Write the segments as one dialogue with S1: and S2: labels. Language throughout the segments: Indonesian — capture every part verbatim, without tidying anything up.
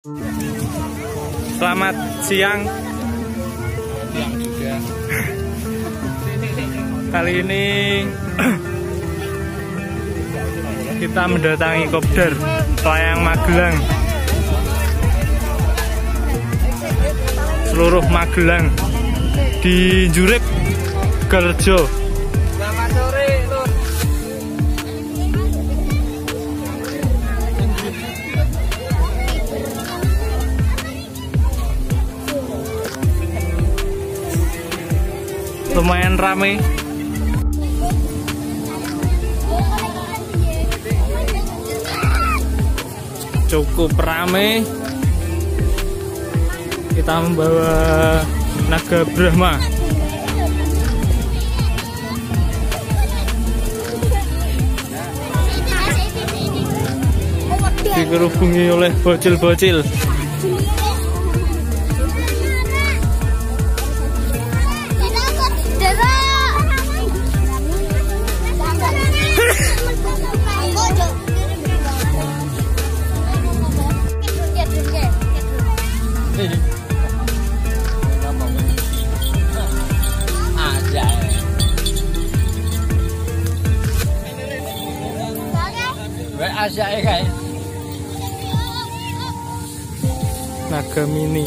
S1: Selamat siang.
S2: Siang juga.
S1: Kali ini kita mendatangi Kopdar Layang Magelang. Seluruh Magelang di Jurip Garjo.
S2: Selamat sore, Lur.
S1: Lumayan rame. Cukup rame. Kita membawa naga Brahma. Dikerubungi oleh bocil-bocil.
S2: Aja ya guys.
S1: Naga mini.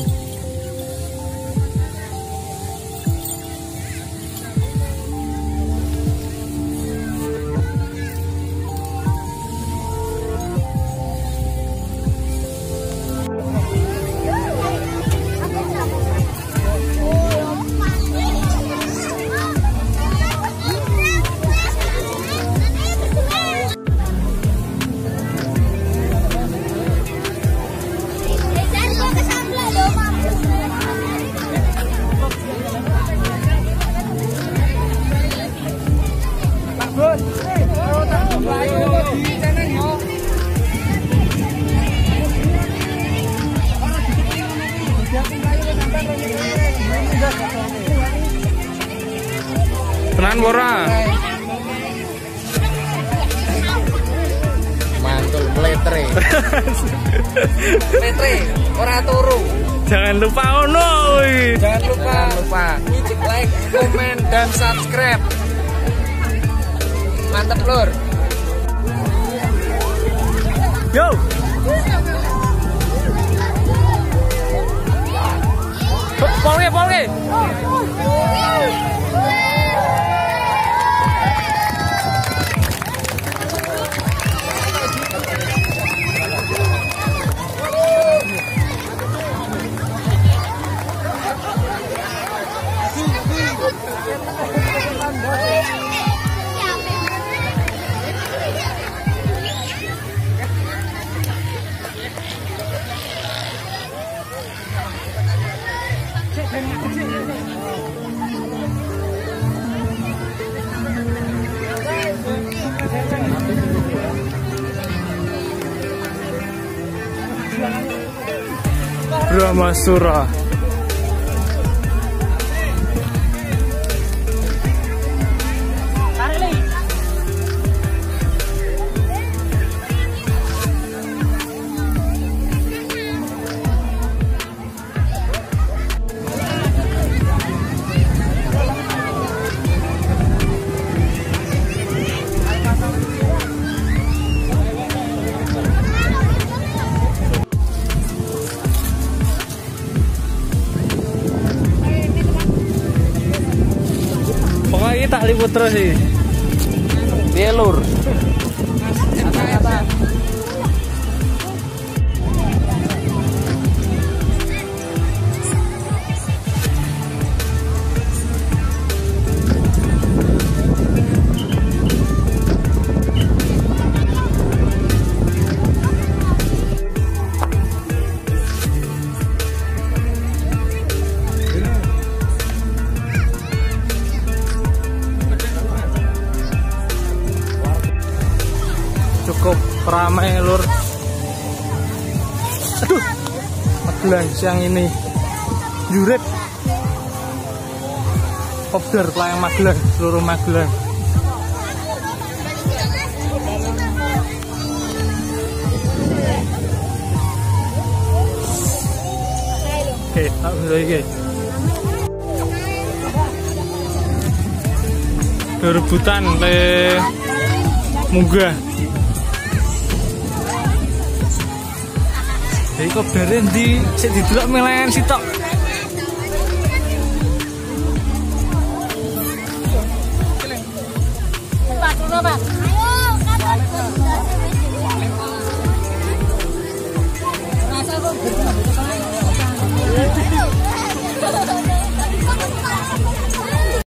S1: Tenan ora?
S2: Mantul pletre. Pletre, ora turu.
S1: Jangan lupa ono.
S2: Jangan lupa, Jangan lupa. like, komen, dan subscribe. Mantap, Lur.
S1: Yo. Polge, polge. Brahmasura. Pokoknya tak liput terus sih. Piye, Lur? Cukup ramai, Lur. Aduh, Magelang siang ini Jurip Kopdar Layang Magelang, seluruh Magelang. Oke, tak bisa iki. Rebutan le munggah. Jadi kok beren di sik didelok melayan sitok.
S3: Pak, berapa?